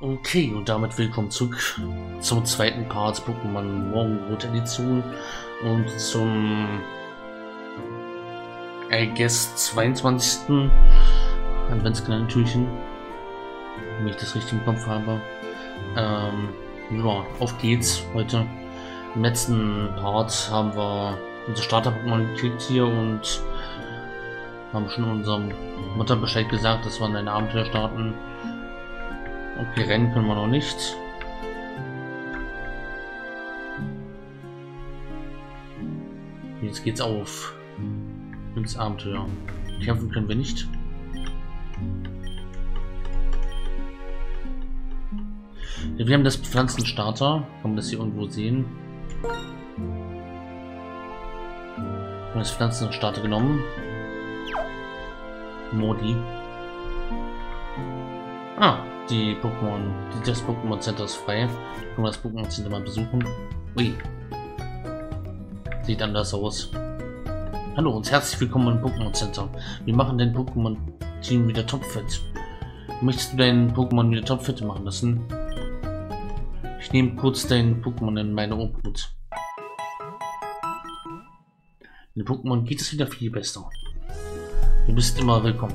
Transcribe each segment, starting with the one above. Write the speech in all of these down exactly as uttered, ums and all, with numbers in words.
Okay, und damit willkommen zurück zum zweiten Part Pokémon Morgenrot Edition und zum, I guess, zweiundzwanzigsten Adventskalender-Türchen, wenn ich das richtig im Kopf habe. Ähm, ja, auf geht's heute. Im letzten Part haben wir unser Starter-Pokémon gekriegt hier und haben schon unserem Mutter Bescheid gesagt, dass wir in ein Abenteuer starten. Okay, rennen können wir noch nicht. Jetzt geht's auf ins Abenteuer. Kämpfen können wir nicht. Ja, wir haben das Pflanzenstarter. Kann man das hier irgendwo sehen? Wir haben das Pflanzenstarter genommen. Modi. Ah. Die Pokémon, das Pokémon Center ist frei. Können wir das Pokémon Center mal besuchen? Ui. Sieht anders aus. Hallo und herzlich willkommen im Pokémon Center. Wir machen dein Pokémon Team wieder topfit. Möchtest du dein Pokémon wieder topfit machen lassen? Ich nehme kurz dein Pokémon in meine Obhut. Den Pokémon geht es wieder viel besser. Du bist immer willkommen.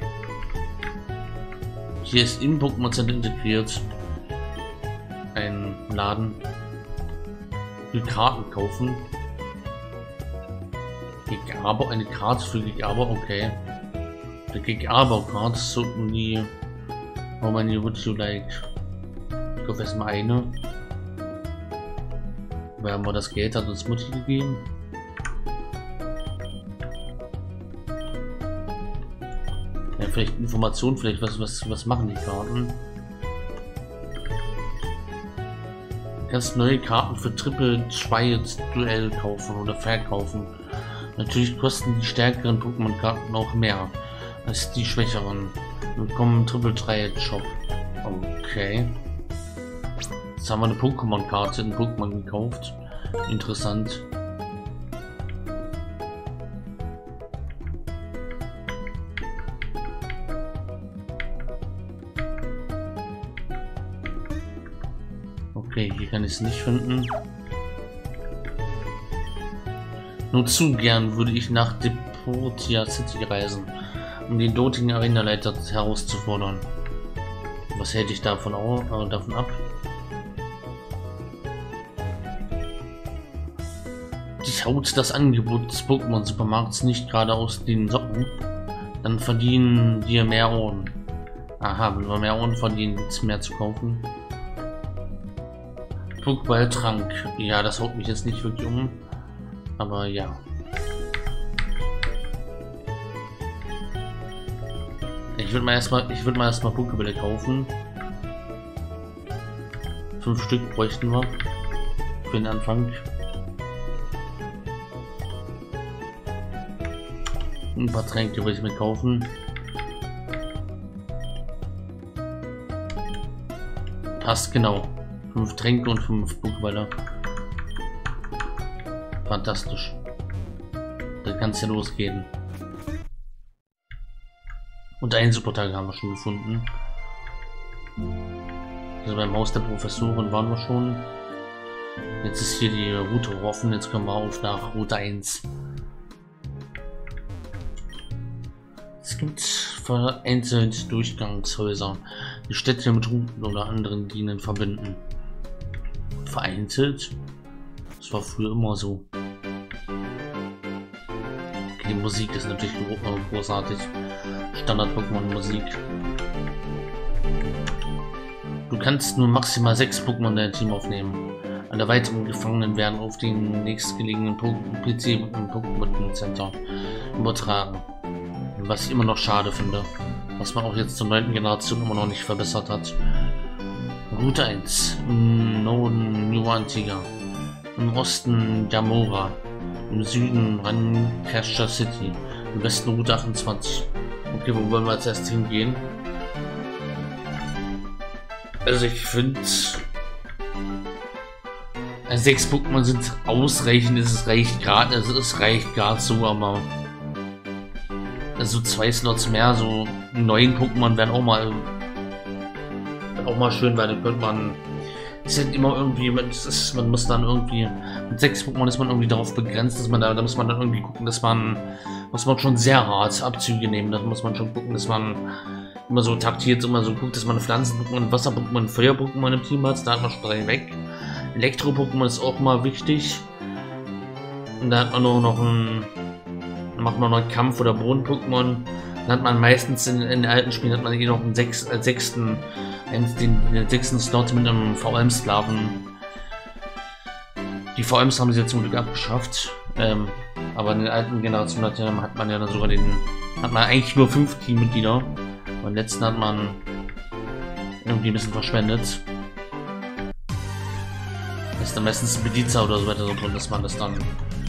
Hier ist im Pokémon Center integriert ein Laden. Für Karten kaufen. Gegaber, eine Karte für Gegaber, okay. Der Gegaber-Karte so nie. How many would you like? Ich kaufe erstmal eine. Weil haben wir das Geld, hat uns Mutti gegeben. Ja, vielleicht Informationen, vielleicht was, was, was machen die Karten? Du kannst neue Karten für Triple zwei Duell kaufen oder verkaufen. Natürlich kosten die stärkeren Pokémon-Karten auch mehr als die schwächeren. Willkommen im Triple drei Shop. Okay. Jetzt haben wir eine Pokémon-Karte in Pokémon gekauft. Interessant. Okay, hier kann ich es nicht finden. Nur zu gern würde ich nach Depotia City reisen, um den dortigen Arenaleiter herauszufordern. Was hält ich davon, auch, äh, davon ab? Dich haut das Angebot des Pokémon Supermarkts nicht gerade aus den Socken, dann verdienen wir mehr Orden. Aha, wenn wir mehr Orden verdienen, gibt es mehr zu kaufen. Pokéball-Trank. Ja, das haut mich jetzt nicht wirklich um. Aber ja. Ich würde mal erstmal, ich würde mal erstmal Pokébälle kaufen. Fünf Stück bräuchten wir für den Anfang. Ein paar Tränke würde ich mir kaufen. Passt genau. Fünf Tränke und fünf Pokéballer. Fantastisch. Da kann es ja losgehen. Und einen Supertag haben wir schon gefunden. Also beim Haus der Professorin waren wir schon. Jetzt ist hier die Route offen. Jetzt können wir auf nach Route eins. Es gibt vereinzelt Durchgangshäuser, die Städte mit Routen oder anderen Dienern verbinden. Vereinzelt? Das war früher immer so. Okay, die Musik ist natürlich großartig. Standard-Pokémon-Musik. Du kannst nur maximal sechs Pokémon in dein Team aufnehmen. Alle weiteren Gefangenen werden auf den nächstgelegenen P C im Pokémon Center übertragen. Was ich immer noch schade finde. Was man auch jetzt zur neunten Generation immer noch nicht verbessert hat. Route eins. Im Norden New Antigua. Im Osten Yamura. Im Süden Rancasha City. Im Westen Route achtundzwanzig. Okay, wo wollen wir jetzt erst hingehen? Also ich finde... Also sechs Pokémon sind ausreichend, es reicht gerade, also es reicht gerade so, aber... Also zwei Slots mehr, so neun Pokémon werden auch mal Auch mal schön, weil dann könnte man. Es ist halt immer irgendwie, es ist, man muss dann irgendwie. Mit sechs Pokémon ist man irgendwie darauf begrenzt, dass man da, da muss man dann irgendwie gucken, dass man. Muss man schon sehr hart Abzüge nehmen. Da muss man schon gucken, dass man immer so taktiert, immer so guckt, dass man Pflanzen-Pokémon, Wasser-Pokémon, Feuer-Pokémon im Team hat. Da hat man schon drei weg. Elektro-Pokémon ist auch mal wichtig. Und da hat man nur noch einen. Macht man noch einen Kampf- oder Boden-Pokémon. Dann hat man meistens in, in den alten Spielen hat man hier noch einen sechs, äh, sechsten, einen, den, den sechsten Slot mit einem V M-Sklaven. Die V Ms haben sie jetzt zum Glück abgeschafft. Ähm, aber in den alten Generationen hat, hat man ja dann sogar den. Hat man eigentlich nur fünf Teammitglieder. Und den letzten hat man irgendwie ein bisschen verschwendet. Das ist dann meistens ein Bedienzer oder so weiter so drin, dass man das dann.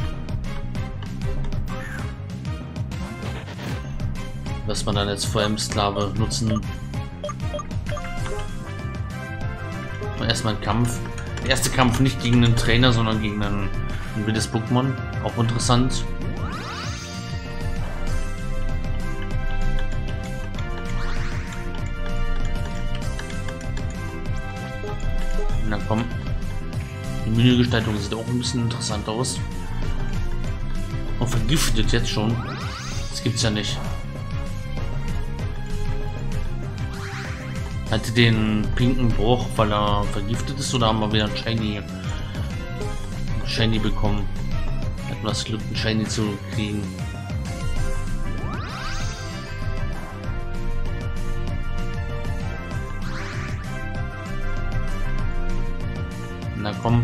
Dass man dann als V M-Sklave nutzen. Und erstmal ein Kampf. Der erste Kampf nicht gegen einen Trainer, sondern gegen ein, ein wildes Pokémon. Auch interessant. Na komm. Die Menügestaltung sieht auch ein bisschen interessant aus. Und vergiftet jetzt schon. Das gibt's ja nicht. Hatte den pinken Bruch, weil er vergiftet ist, oder haben wir wieder ein Shiny, Shiny bekommen? Hatten wir das Glück, ein Shiny zu kriegen. Na komm.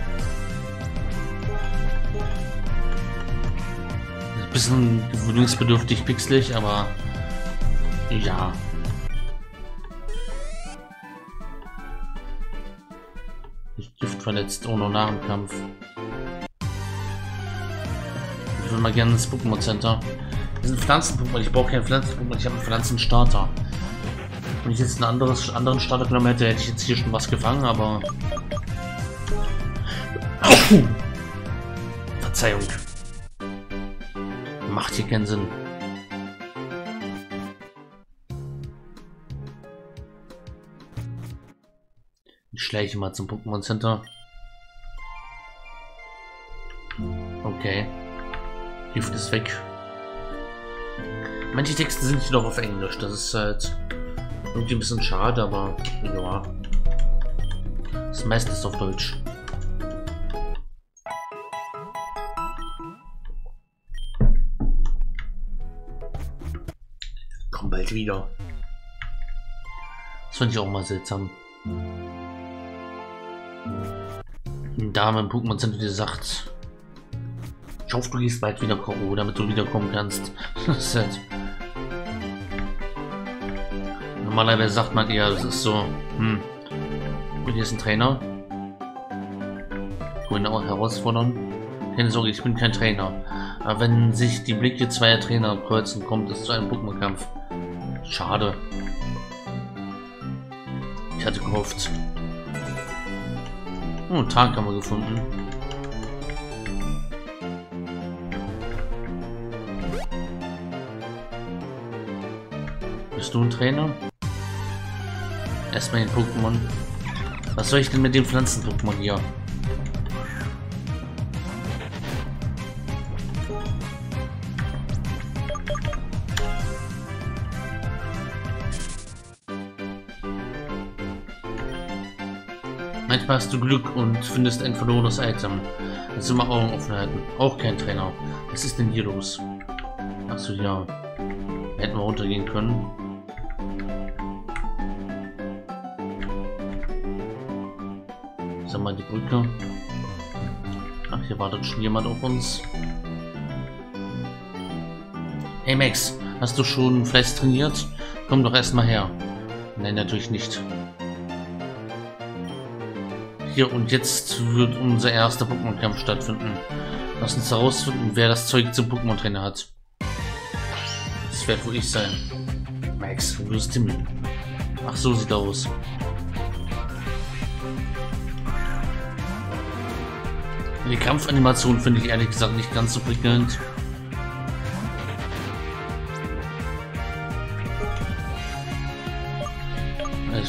Ein bisschen gewöhnungsbedürftig pixelig, aber ja. Gift verletzt ohne Nahkampf. Ich will mal gerne ins Pokémon Center. Das ist ein Pflanzen-Pokémon. Ich brauche keinen Pflanzen-Pokémon. Ich habe einen Pflanzenstarter. Wenn ich jetzt einen anderes, anderen Starter genommen hätte, hätte ich jetzt hier schon was gefangen, aber. Verzeihung. Macht hier keinen Sinn. Ich schleiche mal zum Pokémon Center. Okay. Gift ist weg. Manche Texte sind jedoch auf Englisch. Das ist halt irgendwie ein bisschen schade, aber ja. Das meiste ist auf Deutsch. Komm bald wieder. Das fand ich auch mal seltsam. Eine Dame im Pokémon Center, die sagt, ich hoffe, du gehst bald wieder K O, damit du wiederkommen kannst. Das ist halt. Normalerweise sagt man eher, das ist so, hm, hier ist ein Trainer. Ich will ihn auch herausfordern. Keine Sorge, ich bin kein Trainer. Aber wenn sich die Blicke zweier Trainer kreuzen, kommt es zu einem Pokémon-Kampf. Schade. Ich hatte gehofft. Oh, einen Tag haben wir gefunden. Bist du ein Trainer? Erstmal den Pokémon. Was soll ich denn mit dem Pflanzen-Pokémon hier? Manchmal hast du Glück und findest ein verlorenes Item. Also immer Augen offen halten. Auch kein Trainer. Was ist denn hier los? Achso, ja. Hätten wir runtergehen können. Sag mal die Brücke. Ach, hier wartet schon jemand auf uns. Hey Max, hast du schon fleißig trainiert? Komm doch erstmal her. Nein, natürlich nicht. Hier und jetzt wird unser erster Pokémon-Kampf stattfinden. Lass uns herausfinden, wer das Zeug zum Pokémon-Trainer hat. Das wird wohl ich sein. Max, wo ist Timmy? Ach, so sieht er aus. Die Kampfanimation finde ich ehrlich gesagt nicht ganz so prickelnd.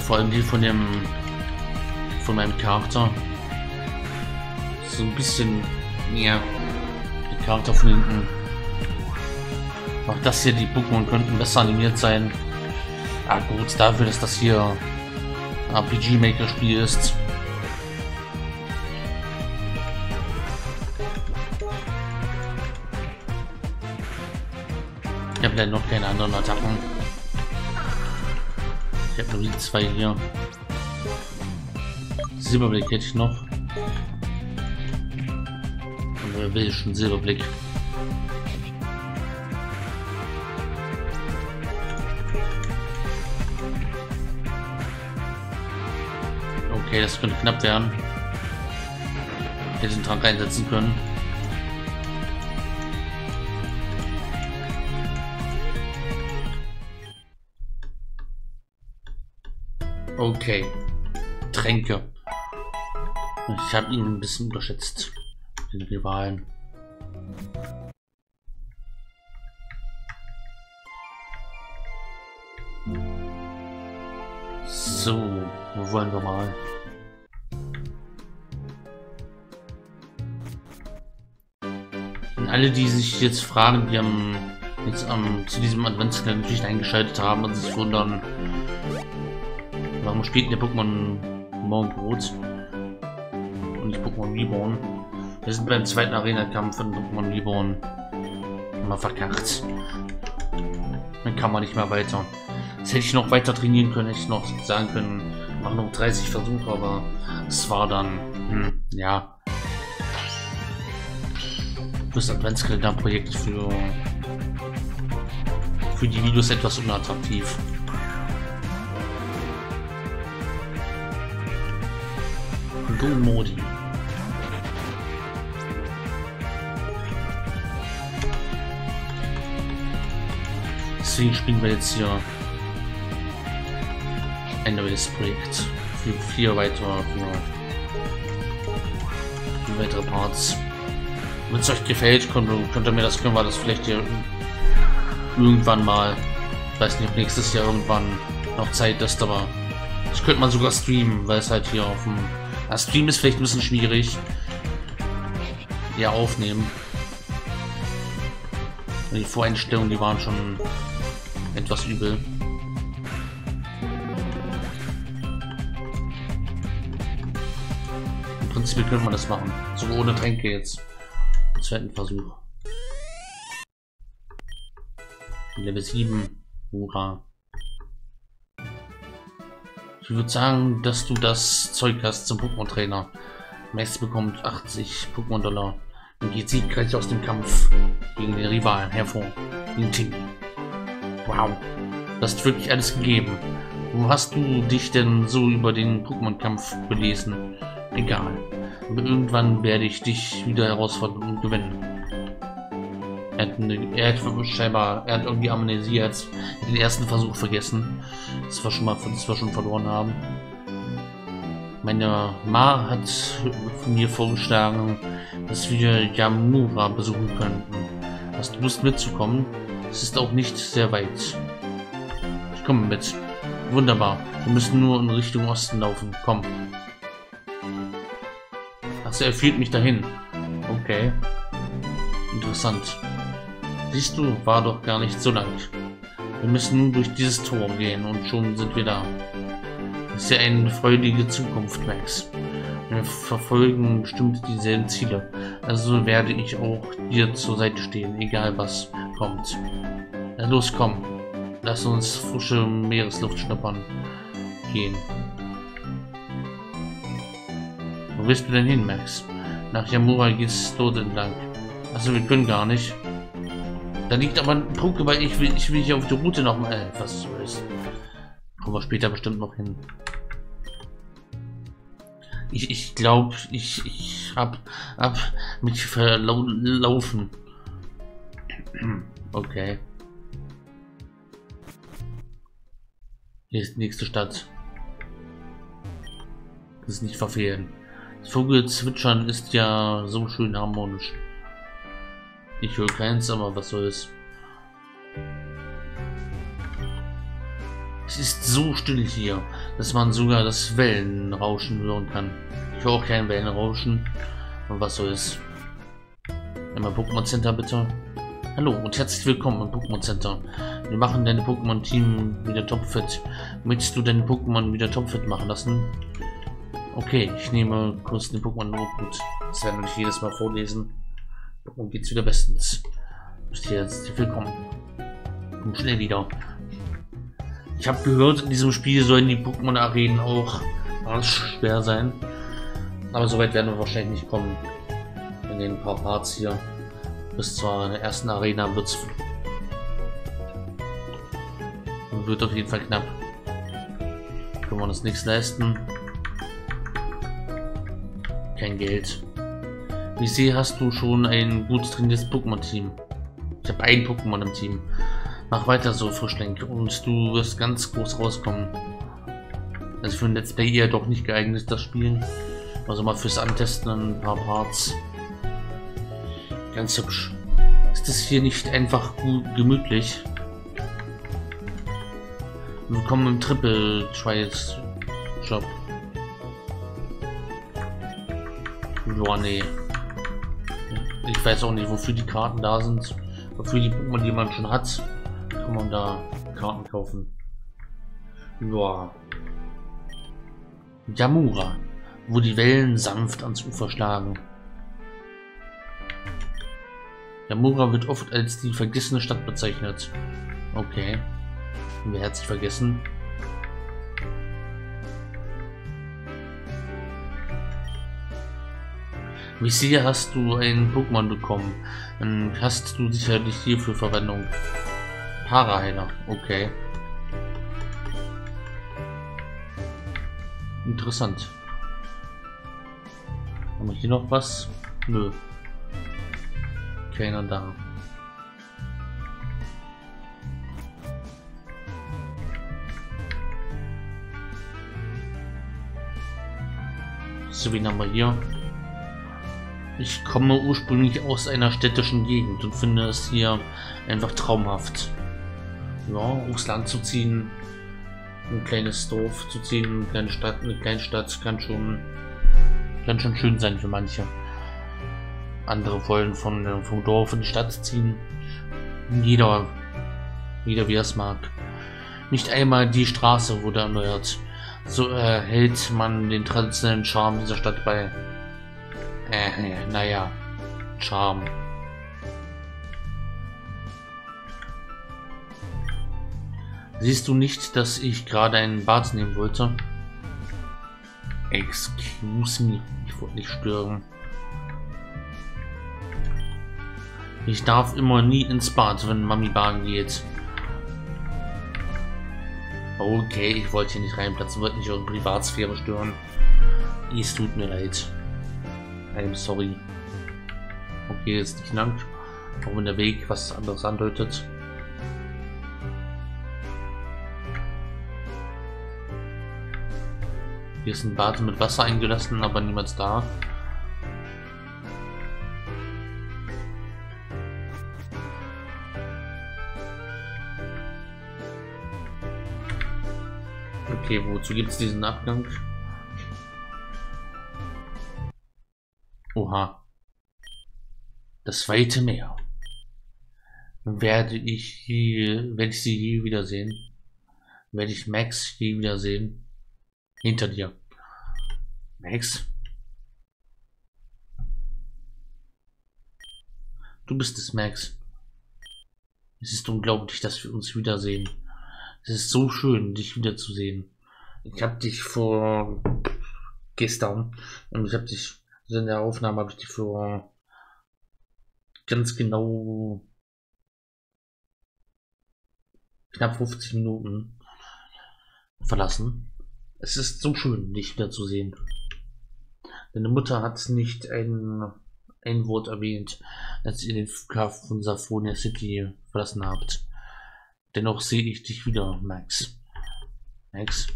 vor allem die von dem von meinem Charakter. So ein bisschen mehr der Charakter von hinten. Auch das hier, die Pokémon könnten besser animiert sein. Ah gut, dafür, dass das hier ein R P G Maker Spiel ist. Ich habe leider noch keine anderen Attacken. Ich habe nur die zwei hier. Silberblick hätte ich noch. Oder will ich schon Silberblick? Okay, das könnte knapp werden. Ich hätte den Trank einsetzen können. Okay. Tränke. Ich habe ihn ein bisschen unterschätzt. Den Rivalen. So, wo wollen wir mal? Und alle, die sich jetzt fragen, die am jetzt am zu diesem Adventskalender natürlich eingeschaltet haben und sich wundern, warum spielt der Pokémon Morgenrot und nicht Pokémon Reborn? Wir sind beim zweiten Arena-Kampf von Pokémon Reborn mal verkackt. Dann kann man nicht mehr weiter. Das hätte ich noch weiter trainieren können, hätte ich noch sagen können, machen noch dreißig Versuche, aber es war dann, hm, ja, das Adventskalender-Projekt für für die Videos etwas unattraktiv. Go Modi. Deswegen spielen wir jetzt hier ein neues Projekt für vier weitere, für, für weitere Parts. Wenn es euch gefällt, könnt, könnt ihr mir das, können wir das vielleicht hier irgendwann mal, ich weiß nicht, ob nächstes Jahr irgendwann noch Zeit ist, aber das könnte man sogar streamen, weil es halt hier auf dem ja, Stream ist vielleicht ein bisschen schwierig. Ja, aufnehmen. Die Voreinstellungen, die waren schon etwas übel. Im Prinzip könnte man das machen. So ohne Tränke jetzt. Im zweiten Versuch. Level sieben. Hurra. Ich würde sagen, dass du das Zeug hast zum Pokémon-Trainer. Max bekommt achtzig Pokémon-Dollar und geht siegreich aus dem Kampf gegen den Rivalen hervor. Gegen Ting. Wow, du hast wirklich alles gegeben. Wo hast du dich denn so über den Pokémon-Kampf belesen? Egal. Aber irgendwann werde ich dich wieder herausfordern und gewinnen. Er hat, eine, er hat scheinbar, er hat irgendwie Amnesie, er hat den ersten Versuch vergessen. Das war schon mal, das wir schon verloren haben. Meine Ma hat mir vorgeschlagen, dass wir Yamura besuchen könnten. Hast du Lust mitzukommen? Es ist auch nicht sehr weit. Ich komme mit. Wunderbar. Wir müssen nur in Richtung Osten laufen. Komm. Achso, er führt mich dahin. Okay. Interessant. Siehst du, war doch gar nicht so lang. Wir müssen nun durch dieses Tor gehen und schon sind wir da. Das ist ja eine freudige Zukunft, Max. Wir verfolgen bestimmt dieselben Ziele. Also werde ich auch dir zur Seite stehen, egal was kommt. Na los, komm. Lass uns frische Meeresluft schnuppern. Gehen. Wo willst du denn hin, Max? Nach Yamura geht's dort entlang. Also wir können gar nicht. Da liegt aber ein Punkt, weil ich will, ich will hier auf die Route noch mal. Äh, was so ist. Kommen wir später bestimmt noch hin. Ich, ich glaube, ich, ich hab, hab mich verlaufen. Okay. Hier ist die nächste Stadt. Das ist nicht verfehlen. Das Vogelzwitschern ist ja so schön harmonisch. Ich höre keins, aber was soll's. Es ist so still hier. dass man sogar das Wellenrauschen hören kann. Ich höre auch kein Wellenrauschen. Und was so ist. Einmal Pokémon Center bitte. Hallo und herzlich willkommen im Pokémon Center. Wir machen dein Pokémon-Team wieder topfit. Möchtest du dein Pokémon wieder topfit machen lassen? Okay, ich nehme kurz den Pokémon Notebook. Das werden wir nicht jedes Mal vorlesen. Pokémon geht's wieder bestens. Herzlich willkommen. Komm schnell wieder. Ich habe gehört, in diesem Spiel sollen die Pokémon-Arenen auch schwer sein. Aber soweit werden wir wahrscheinlich nicht kommen. In den paar Parts hier. Bis zur ersten Arena wird's wird auf jeden Fall knapp. Können wir uns nichts leisten. Kein Geld. Wie ich sehe, hast du schon ein gut trainiertes Pokémon-Team. Ich habe ein Pokémon im Team. Mach weiter so, Frischling, und du wirst ganz groß rauskommen. Also für ein Let's Play eher doch nicht geeignet, das Spiel. Also mal fürs Antesten ein paar Parts. Ganz hübsch. Ist das hier nicht einfach gut gemütlich? Willkommen im Triple Trials Shop. Boah, nee. Ich weiß auch nicht, wofür die Karten da sind. Wofür die Pokémon, die man schon hat, kann man da Karten kaufen. Boah. Yamura, wo die Wellen sanft ans Ufer schlagen. Yamura wird oft als die vergessene Stadt bezeichnet. Okay. Wer hat sich vergessen? Wie ich sehe, hast du einen Pokémon bekommen. Dann hast du sicherlich hierfür Verwendung. Paraheiler, okay. Interessant. Haben wir hier noch was? Nö. Keiner da. So, wen haben wir hier? Ich komme ursprünglich aus einer städtischen Gegend und finde es hier einfach traumhaft. Ja, aufs Land zu ziehen, ein kleines Dorf zu ziehen, eine kleine Stadt, eine kleine Stadt kann schon, kann schon schön sein für manche. Andere wollen von, vom Dorf in die Stadt ziehen. Jeder, jeder wie er es mag. Nicht einmal die Straße wurde erneuert. So erhält man den traditionellen Charme dieser Stadt bei. Äh, naja, Charme. Siehst du nicht, dass ich gerade einen Bad nehmen wollte? Excuse me, ich wollte nicht stören. Ich darf immer nie ins Bad, wenn Mami baden geht. Okay, ich wollte hier nicht reinplatzen, wollte nicht eure Privatsphäre stören. Es tut mir leid. I'm sorry. Okay, ist nicht lang. Auch wenn der Weg was anderes andeutet. Hier ist ein Bad mit Wasser eingelassen, aber niemals da. Okay, wozu gibt es diesen Abgang? Oha. Das weite Meer. Werde ich je, werde ich sie je wiedersehen? Werde ich Max je wiedersehen? Hinter dir. Max? Du bist es, Max. Es ist unglaublich, dass wir uns wiedersehen. Es ist so schön, dich wiederzusehen. Ich habe dich vor gestern und ich habe dich also in der Aufnahme habe ich dich für ganz genau knapp fünfzig Minuten verlassen. Es ist so schön, dich wiederzusehen. Deine Mutter hat nicht ein, ein Wort erwähnt, als ihr den Flughafen von Saphonia City verlassen habt. Dennoch sehe ich dich wieder, Max. Max?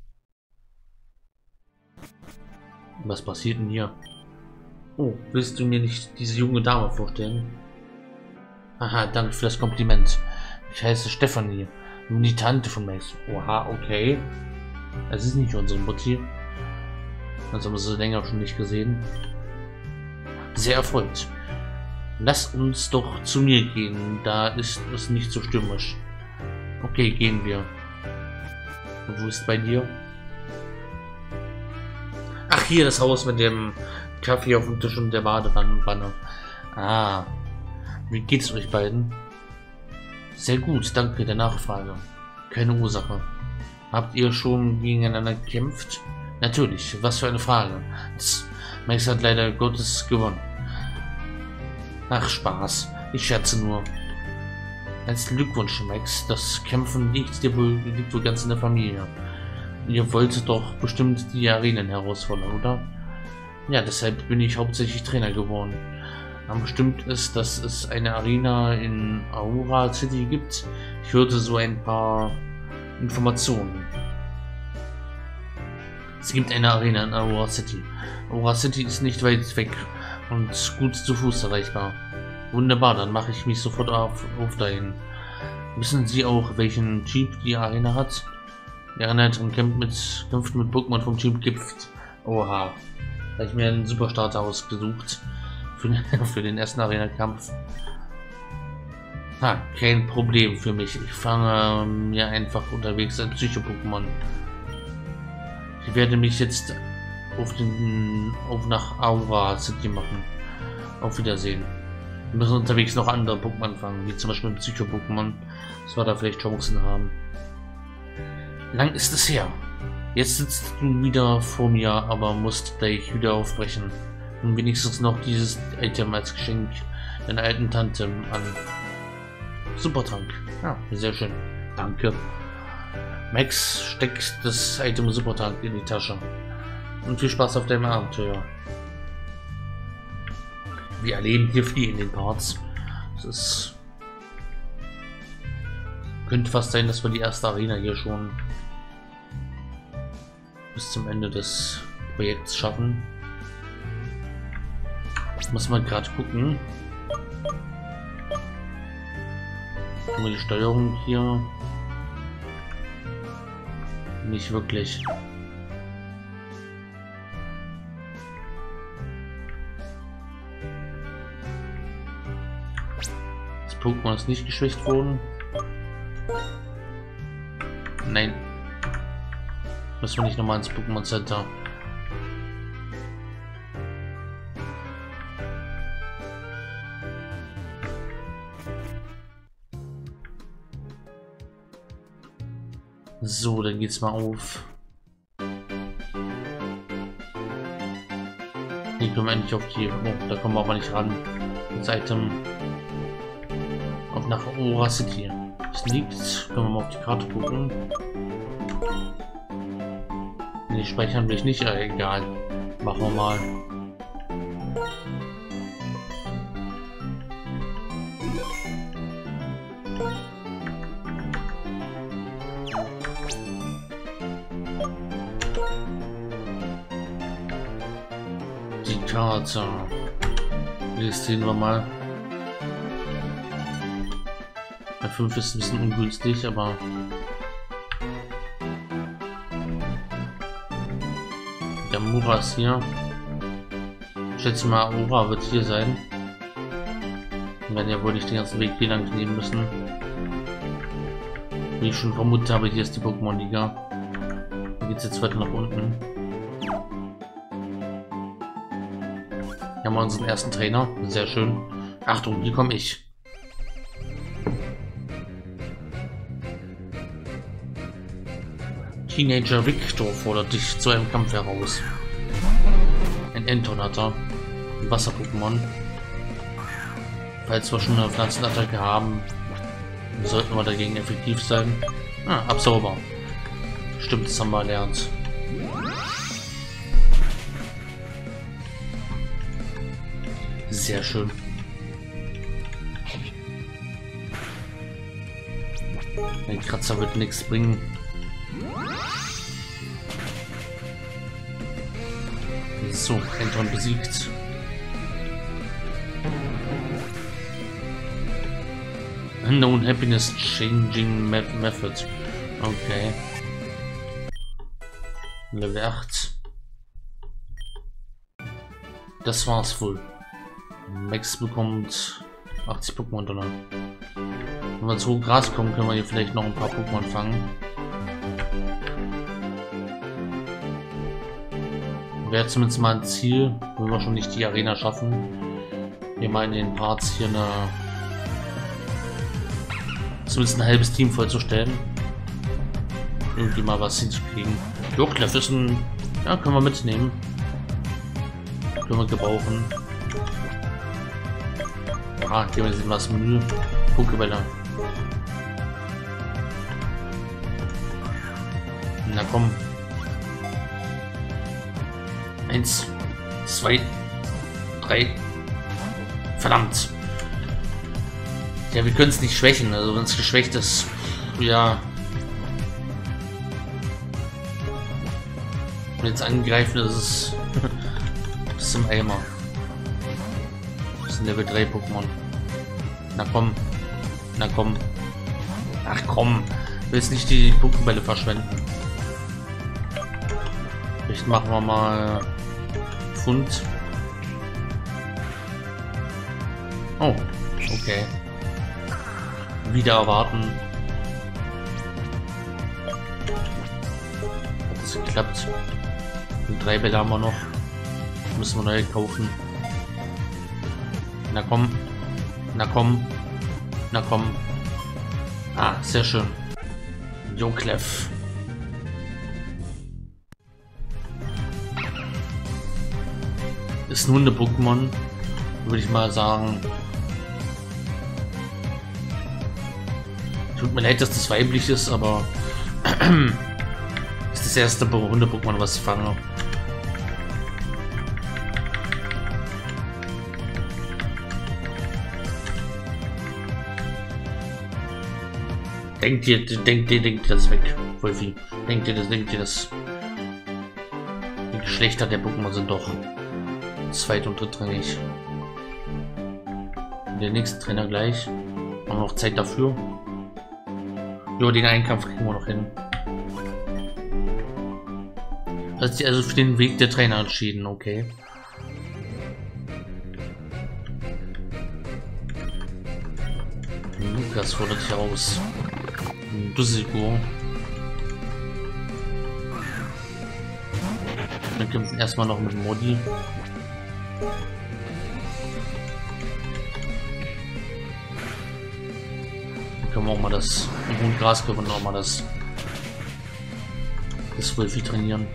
Was passiert denn hier? Oh, willst du mir nicht diese junge Dame vorstellen? Haha, danke für das Kompliment. Ich heiße Stephanie, die Tante von Max. Oha, okay. Es ist nicht unsere Mutti. Also haben wir sie länger schon nicht gesehen. Sehr erfreut. Lass uns doch zu mir gehen. Da ist es nicht so stürmisch. Okay, gehen wir. Und wo ist bei dir? Ach, hier das Haus mit dem Kaffee auf dem Tisch und der Badewanne. Ah. Wie geht's euch beiden? Sehr gut, danke der Nachfrage. Keine Ursache. Habt ihr schon gegeneinander gekämpft? Natürlich, was für eine Frage. Das Max hat leider Gottes gewonnen. Ach, Spaß. Ich scherze nur. Herzlichen Glückwunsch, Max. Das Kämpfen liegt dir wohl, liegt wohl ganz in der Familie. Ihr wolltet doch bestimmt die Arenen herausfordern, oder? Ja, deshalb bin ich hauptsächlich Trainer geworden. Aber stimmt es, dass es eine Arena in Aura City gibt? Ich hörte so ein paar Informationen. Es gibt eine Arena in Aura City. Aura City ist nicht weit weg und gut zu Fuß erreichbar. Wunderbar, dann mache ich mich sofort auf, auf dahin. Wissen Sie auch, welchen Typ die Arena hat? Die Anleitung kämpft mit, kämpft mit Pokémon vom Typ Gift. Oha. Da habe ich mir einen Superstarter ausgesucht. Für, für den ersten Arena-Kampf. Ha, kein Problem für mich. Ich fange mir einfach unterwegs ein Psycho-Pokémon. Ich werde mich jetzt auf den auf nach Aura City machen. Auf Wiedersehen. Wir müssen unterwegs noch andere Pokémon fangen, wie zum Beispiel Psycho-Pokémon, dass wir da vielleicht Chancen haben. Lang ist es her. Jetzt sitzt du wieder vor mir, aber musst gleich wieder aufbrechen. Und wenigstens noch dieses Item als Geschenk deiner alten Tante an. Supertrank. Ja, sehr schön. Danke. Max steckt das Item Supertrank in die Tasche. Und viel Spaß auf deinem Abenteuer. Wir erleben hier viel in den Parts. Es ist... Könnte fast sein, dass wir die erste Arena hier schon bis zum Ende des Projekts schaffen. Muss man gerade gucken. Gucken wir die Steuerung hier. Nicht wirklich. Das Pokémon ist nicht geschwächt worden. Nein. Müssen wir nicht nochmal ins Pokémon Center. So, dann geht's mal auf. Hier können wir endlich auf die... Oh, da kommen wir aber nicht ran. Das Item auf nach Aura City. Es liegt. Können wir mal auf die Karte gucken. Ne, speichern will ich nicht, aber egal. Machen wir mal. Die Karte. Jetzt sehen wir mal. Bei fünf ist ein bisschen ungünstig, aber der Mura ist hier. Ich schätze mal, Aura wird hier sein. Wir werden ja wohl nicht den ganzen Weg hier lang nehmen müssen. Wie ich schon vermutet habe, hier ist die Pokémon-Liga. Da geht es jetzt weiter nach unten. Hier haben wir unseren ersten Trainer. Sehr schön. Achtung, hier komme ich. Teenager Victor fordert dich zu einem Kampf heraus. Ein Entonata. Ein Wasser-Pokémon. Falls wir schon eine Pflanzenattacke haben, sollten wir dagegen effektiv sein. Ah, Absauber. Stimmt, das haben wir erlernt. Sehr schön. Ein Kratzer wird nichts bringen. So, Enton besiegt. Unknown Happiness Changing Method. Okay. Level acht. Das war's wohl. Max bekommt achtzig Pokémon Dollar. Wenn wir zu Gras kommen, können wir hier vielleicht noch ein paar Pokémon fangen. Wäre zumindest mal ein Ziel, wenn wir schon nicht die Arena schaffen, hier mal in den Parts hier eine zumindest ein halbes Team vollzustellen. Irgendwie mal was hinzukriegen. Jocklef ist ein... Ja, können wir mitnehmen. Können wir gebrauchen. Ah, geben wir sehen was Menü. Pokébälle. Na komm. Eins, zwei, drei. Verdammt. Ja, wir können es nicht schwächen. Also wenn es geschwächt ist, ja. Wenn jetzt angreifen, ist es bis zum Eimer. Das ist ein Level drei Pokémon. Na komm. Na komm. Ach komm. Ich will jetzt nicht die Pokébälle verschwenden. Vielleicht machen wir mal Pfund. Oh, okay. Wieder erwarten. Hat es geklappt. Und drei Bälle haben wir noch. Müssen wir neue kaufen. Na komm. Na komm. Na komm. Ah, sehr schön. Jocklef. Ist ein Hunde-Pokémon. Würde ich mal sagen. Tut mir leid, dass das weiblich ist, aber ist das erste Hunde-Pokémon, was ich fange. Denkt ihr, denkt ihr, denkt ihr das weg, Wolfi. Denkt ihr das, denkt ihr das. Die Geschlechter der Pokémon sind doch zweit- und drittrangig. Der nächste Trainer gleich. Haben wir noch Zeit dafür. Ja, den Einkampf kriegen wir noch hin. Hat sich also für den Weg der Trainer entschieden, okay. Lukas fordert sich heraus. Dusselgo. Wir kämpfen erstmal noch mit Modi. Können wir auch mal das im hohen Gras können wir auch mal das das Wolfi trainieren.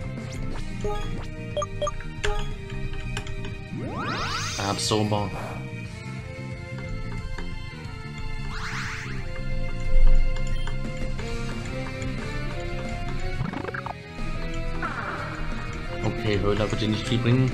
Absorber. Okay, Höhler wird dir nicht viel bringen.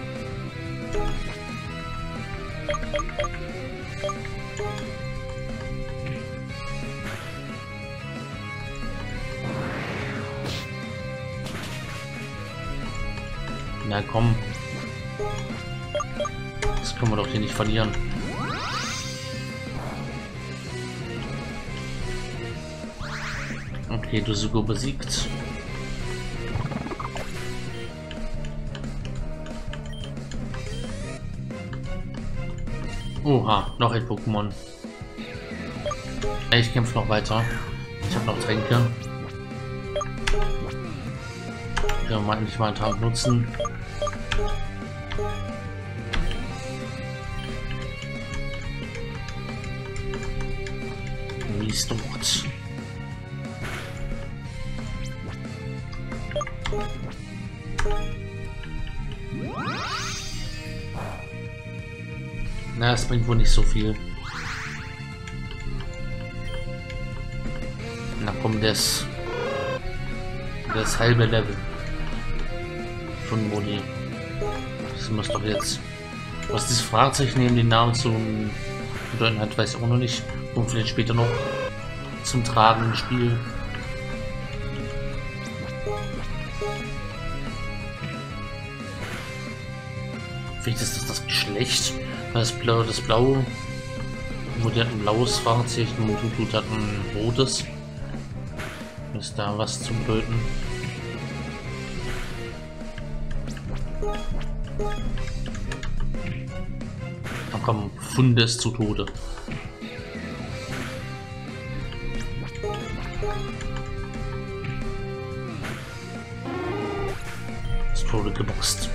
Na komm. Das können wir doch hier nicht verlieren. Okay, Dusselgo besiegt. Oha, noch ein Pokémon. Ich kämpfe noch weiter. Ich habe noch Tränke. Können wir mal endlich mal einen Trank nutzen. Mies dort. Na, es bringt wohl nicht so viel. Na komm, das. Das halbe Level. Von Modi. Das muss doch jetzt. Was dieses Fragezeichen neben den Namen zu bedeuten hat, weiß ich auch noch nicht. Kommt vielleicht später noch zum Tragen im Spiel. Vielleicht ist das das Geschlecht. Das Blau, das Blaue. Modi hat ein blaues Fragezeichen, Motutut hat ein rotes. Ist da was zu bedeuten? Ach komm, Funde ist zu Tode. Zu Tode geboxt.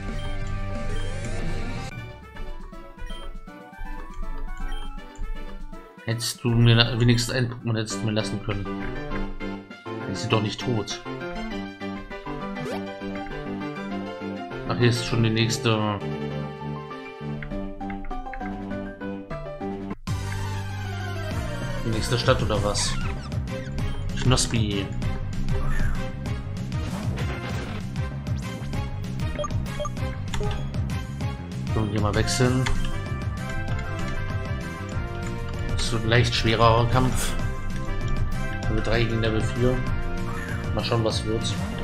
Hättest du mir wenigstens einen Pokémon hättest du mir lassen können. Dann ist sie doch nicht tot. Ach, hier ist schon die nächste. Die nächste Stadt oder was? Schnospi. So, hier mal wechseln. So ein leicht schwererer Kampf. Level drei gegen Level vier. Mal schauen, was wird.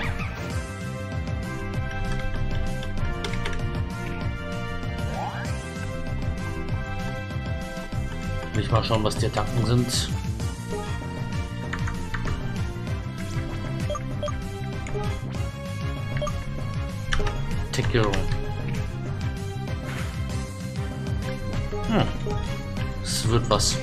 Will ich mal schauen, was die Attacken sind. Tackle. Hm. Es wird was.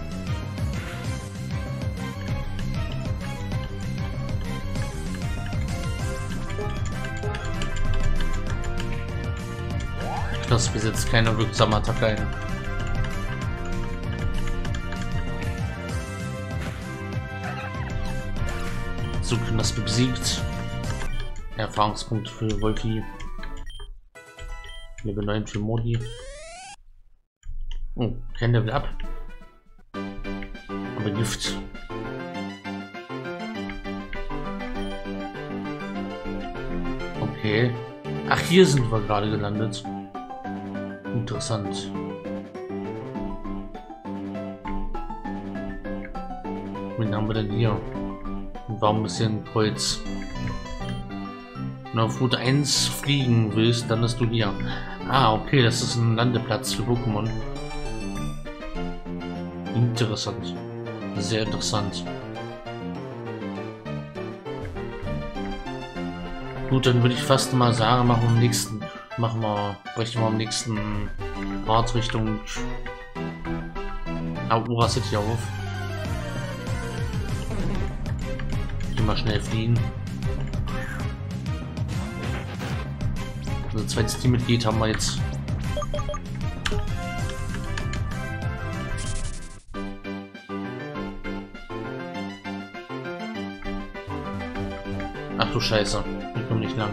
Das besitzt keine wirksame Attacke ein. So, Knospe besiegt. Erfahrungspunkte für Wolfi. Level neun für Modi. Oh, kein Level ab. Aber Gift. Okay. Ach, hier sind wir gerade gelandet. Interessant. Wen haben wir denn hier? Und warum ist hier ein Kreuz? Wenn du auf Route eins fliegen willst, dann bist du hier. Ah, okay, das ist ein Landeplatz für Pokémon. Interessant. Sehr interessant. Gut, dann würde ich fast mal sagen, machen wir am nächsten, machen wir, brechen wir am nächsten Part Richtung Aura City auf. Hier mal schnell fliehen. Unser zweites Teammitglied haben wir jetzt. Ach du Scheiße, ich komme nicht lang.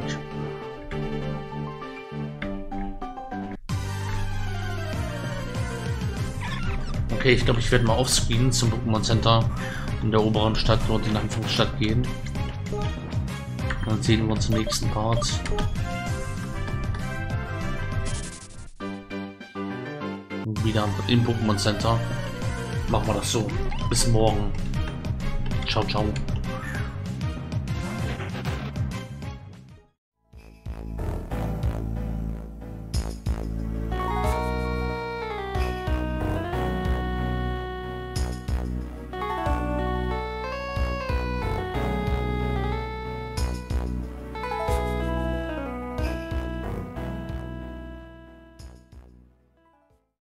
Okay, ich glaube, ich werde mal offscreen zum Pokémon Center in der oberen Stadt, dort in der Anfangsstadt gehen. Dann sehen wir uns im nächsten Part. Und wieder im Pokémon Center. Machen wir das so. Bis morgen. Ciao, ciao.